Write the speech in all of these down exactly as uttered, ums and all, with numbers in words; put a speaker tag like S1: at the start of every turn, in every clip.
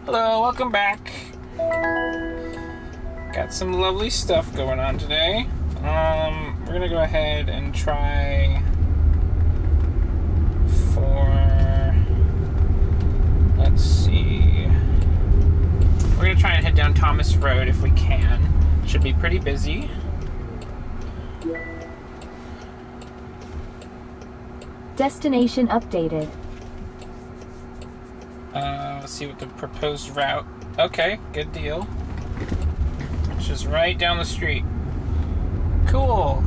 S1: Hello, welcome back. Got some lovely stuff going on today. Um, we're gonna go ahead and try for, let's see, we're gonna try and head down Thomas Road if we can. Should be pretty busy.
S2: Destination updated.
S1: Uh, let's see what the proposed route. Okay, good deal. It's just right down the street. Cool.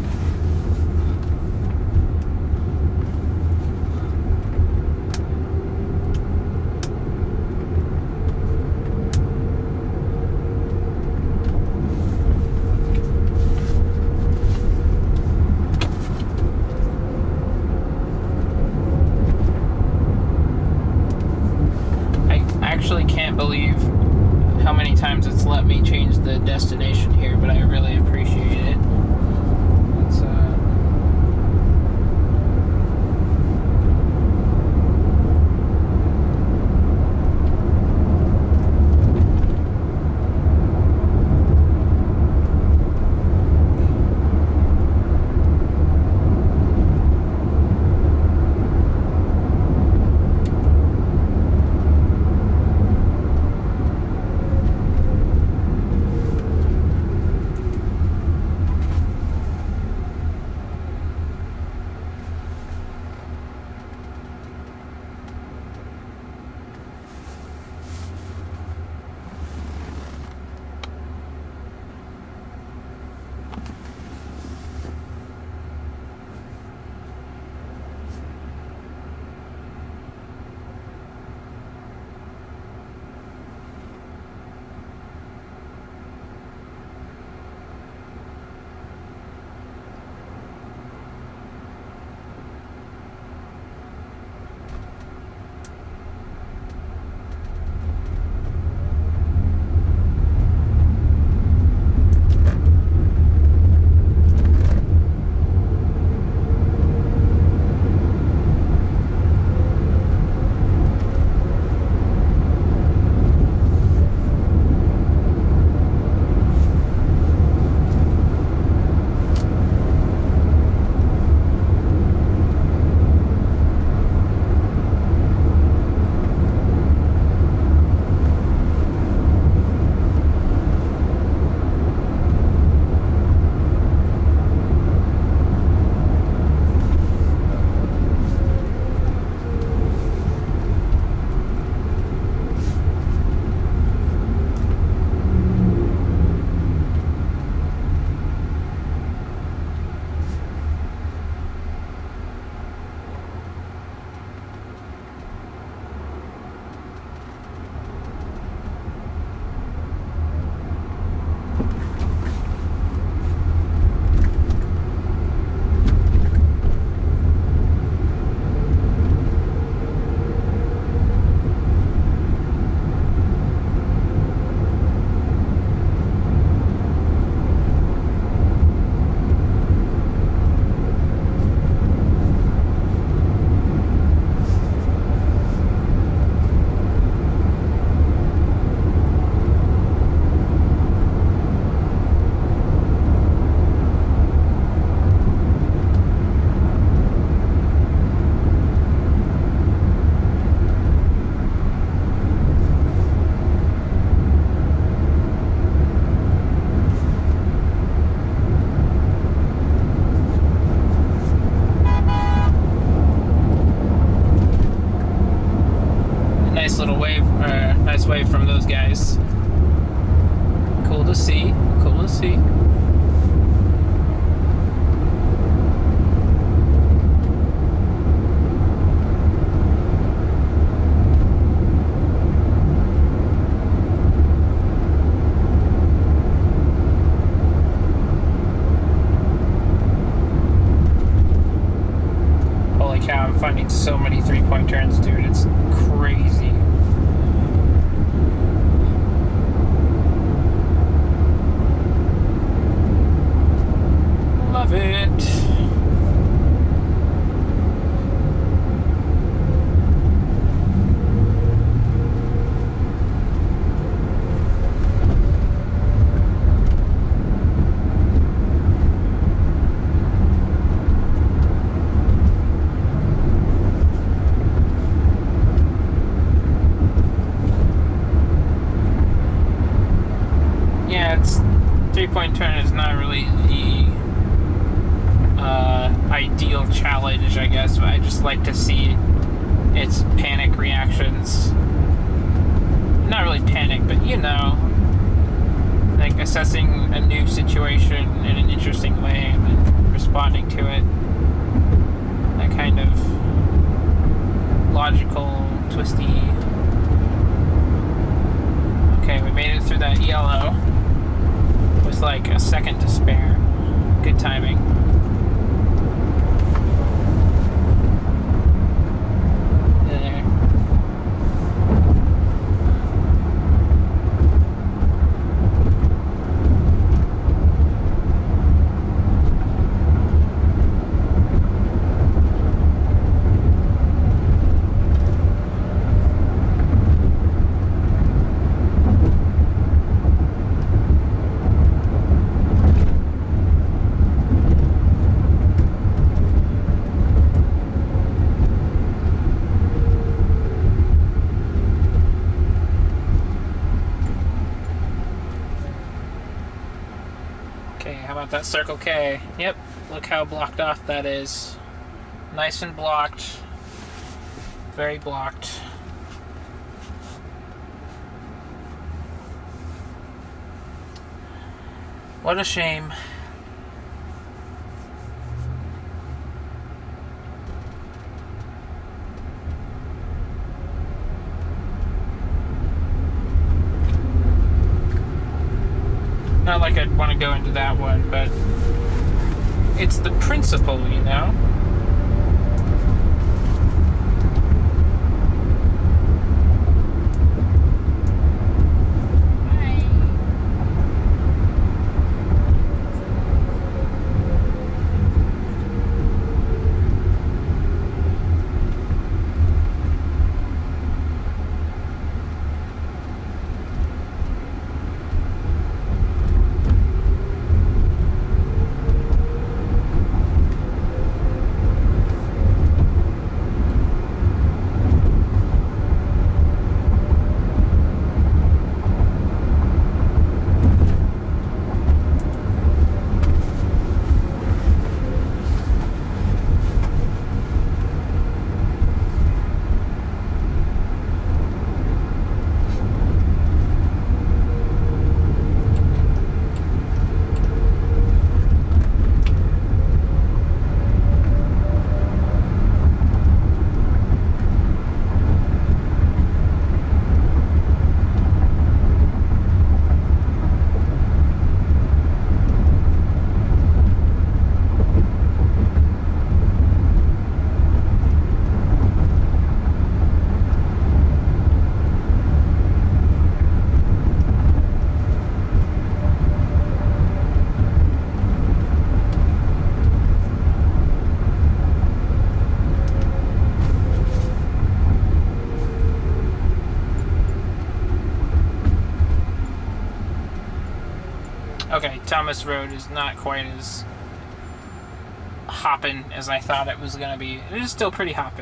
S1: I can't believe how many times it's let me change the destination here, but I really appreciate it. It's, uh... Way from those guys. Cool to see. Cool to see. Holy cow, I'm finding so many three-point turns, dude. It's crazy. three-point turn is not really the uh, ideal challenge, I guess, but I just like to see its panic reactions. Not really panic, but you know, like assessing a new situation in an interesting way and then responding to it. That kind of logical, twisty. Okay, we made it through that yellow with like a second to spare. Good timing. There. That Circle K. Yep, look how blocked off that is. Nice and blocked. Very blocked. What a shame. Not like I'd want to go into that one, but it's the principle, you know? Okay, Thomas Road is not quite as hoppin' as I thought it was going to be. It is still pretty hoppin'.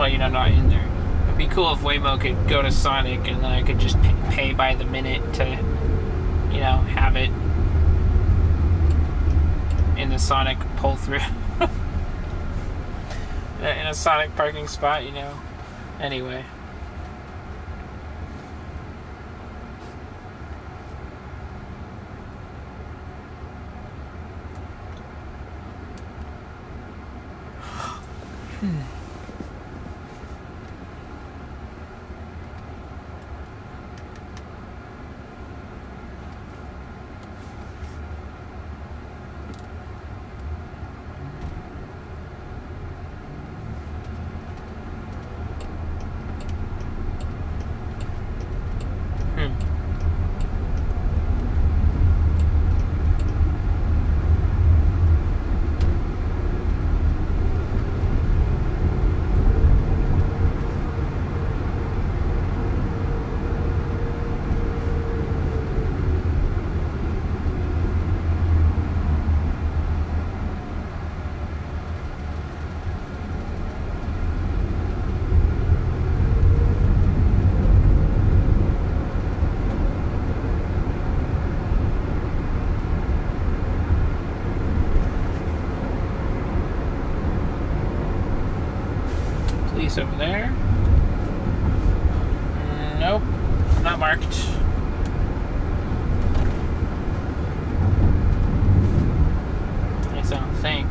S1: well, you know, not in there. It'd be cool if Waymo could go to Sonic and then I could just pay, pay by the minute to, you know, have it in the Sonic pull through. In a Sonic parking spot, you know. Anyway. Hmm. Over there. Nope, not marked. At least I don't think.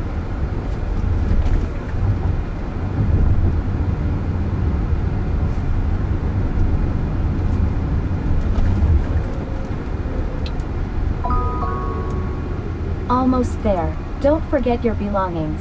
S2: Almost there. Don't forget your belongings.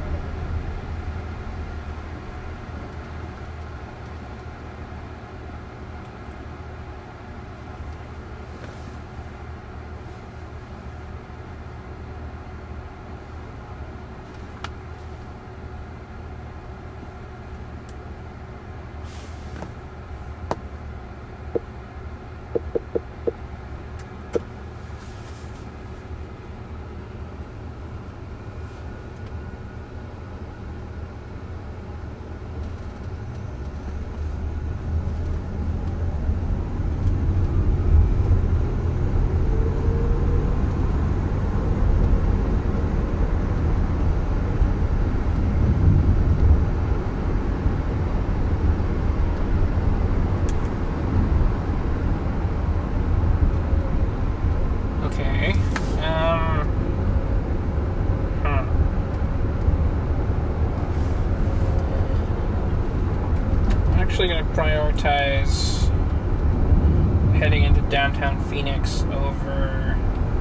S2: Prioritize heading into downtown Phoenix over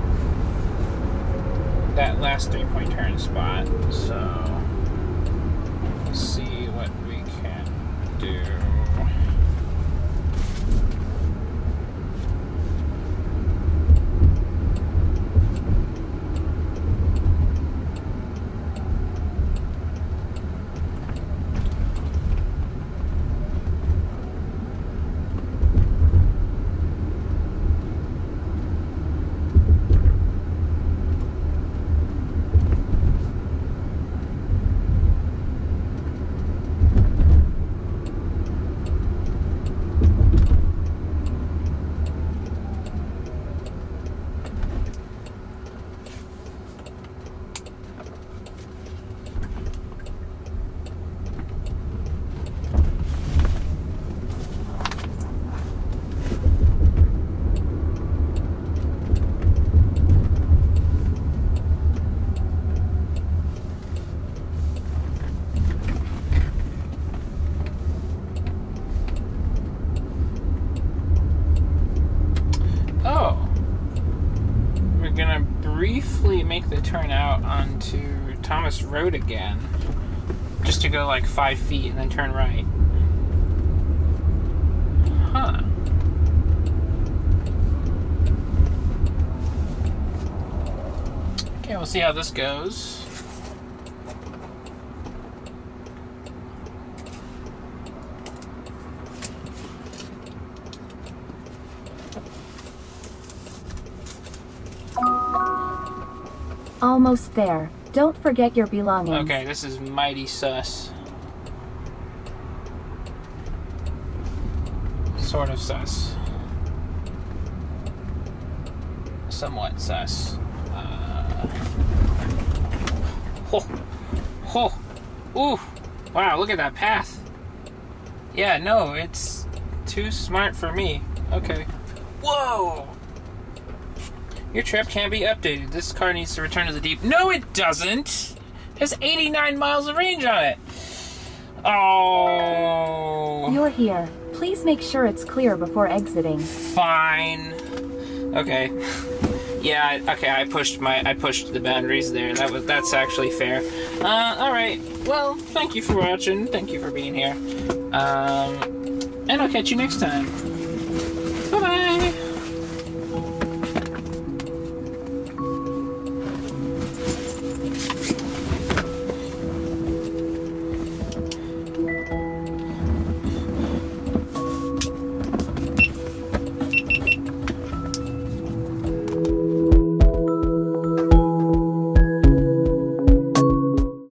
S2: that last three-point turn spot. So let's see what we can do. Make the turn out onto Thomas Road again, just to go like five feet and then turn right. Huh. Okay, we'll see how this goes. Almost there. Don't forget your belongings.
S1: Okay, this is mighty sus. sort of sus. Somewhat sus. Uh, oh, oh, ooh, wow! Look at that path. Yeah, no, it's too smart for me. Okay. Whoa! Your trip can't be updated. This car needs to return to the deep. No, it doesn't. It has eighty-nine miles of range on it. Oh.
S3: You're here. Please make sure it's clear before exiting.
S1: Fine. Okay. Yeah. Okay. I pushed my. I pushed the boundaries there. That was. That's actually fair. Uh. All right. Well. Thank you for watching. Thank you for being here. Um. And I'll catch you next time.